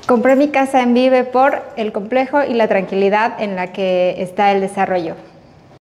Compré mi casa en Vive por el complejo y la tranquilidad en la que está el desarrollo.